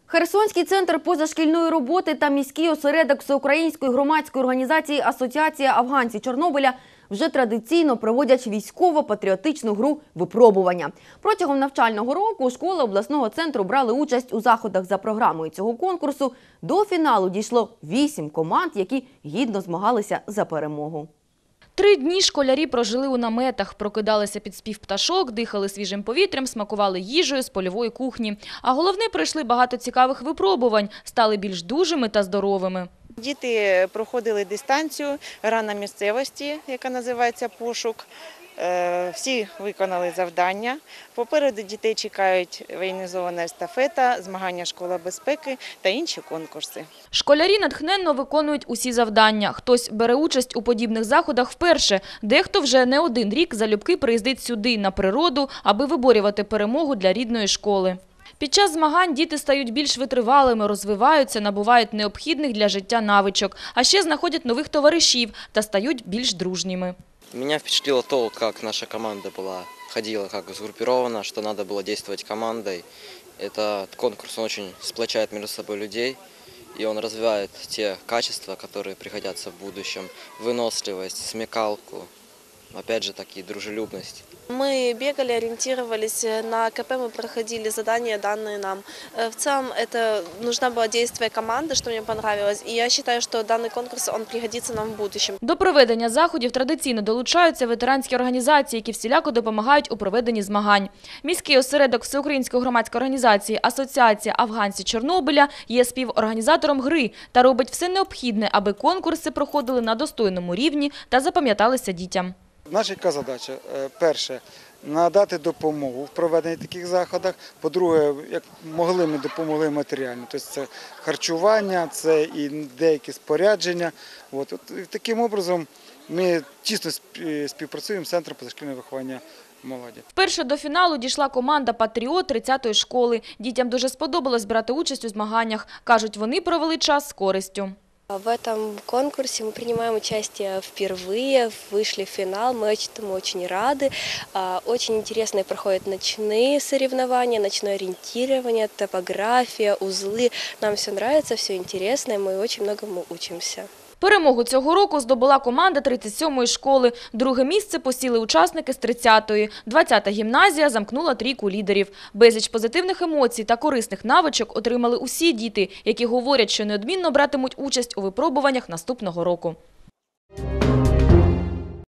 Херсонський центр позашкільної роботи та міський осередок Всеукраїнської громадської організації «Асоціація афганців Чорнобиля» вже традиційно проводять військово-патріотичну гру «Випробування». Протягом навчального року школи обласного центру брали участь у заходах за програмою цього конкурсу. До фіналу дійшло 8 команд, які гідно змагалися за перемогу. 3 дні школярі прожили у наметах, прокидалися під спів пташок, дихали свіжим повітрям, смакували їжею з польової кухні. А головне, пройшли багато цікавих випробувань, стали більш дужими та здоровими. Діти проходили дистанцію, гра на місцевості, яка називається «Пошук». Всі виконали завдання. Попереду дітей чекають воєнізована естафета, змагання «Школа безпеки» та інші конкурси. Школярі натхненно виконують усі завдання. Хтось бере участь у подібних заходах вперше, дехто вже не один рік залюбки приїздить сюди, на природу, аби виборювати перемогу для рідної школи. Під час змагань діти стають більш витривалими, розвиваються, набувають необхідних для життя навичок, а ще знаходять нових товаришів та стають більш дружніми. Меня впечатлило то, как наша команда ходила как сгруппирована, что надо было действовать командой. Этот конкурс очень сплочает между собой людей, и он развивает те качества, которые пригодятся в будущем. Выносливость, смекалку, опять же таки дружелюбность. Мы бегали, ориентировались на КП, мы проходили задания, данные нам. В целом это нужна была действие команды, что мне понравилось. И я считаю, что данный конкурс он пригодится нам в будущем. До проведення заходів традиційно долучаються ветеранські організації, які всіляко допомагають у проведенні змагань. Міський осередок Всеукраїнської громадської організації «Асоціація афганців Чорнобиля» є співорганізатором гри та робить все необхідне, аби конкурси проходили на достойному рівні та запам'яталися дітям. Наша яка задача? Перше – надати допомогу в проведенні таких заходах. По-друге, як могли, ми допомогли матеріально. Тобто це харчування, це і деякі спорядження. Таким образом ми тісно співпрацюємо з Центром позашкільного виховання молоді. Вперше до фіналу дійшла команда «Патріот» 30-ї школи. Дітям дуже сподобалось брати участь у змаганнях. Кажуть, вони провели час з користю. В этом конкурсе мы принимаем участие впервые, вышли в финал, мы этому очень рады. Очень интересные проходят ночные соревнования, ночное ориентирование, топография, узлы. Нам все нравится, все интересно, и мы очень многому учимся. Перемогу цього року здобула команда 37-ї школи. Друге місце посіли учасники з 30-ї. 20-та гімназія замкнула трійку лідерів. Безліч позитивних емоцій та корисних навичок отримали усі діти, які говорять, що неодмінно братимуть участь у випробуваннях наступного року.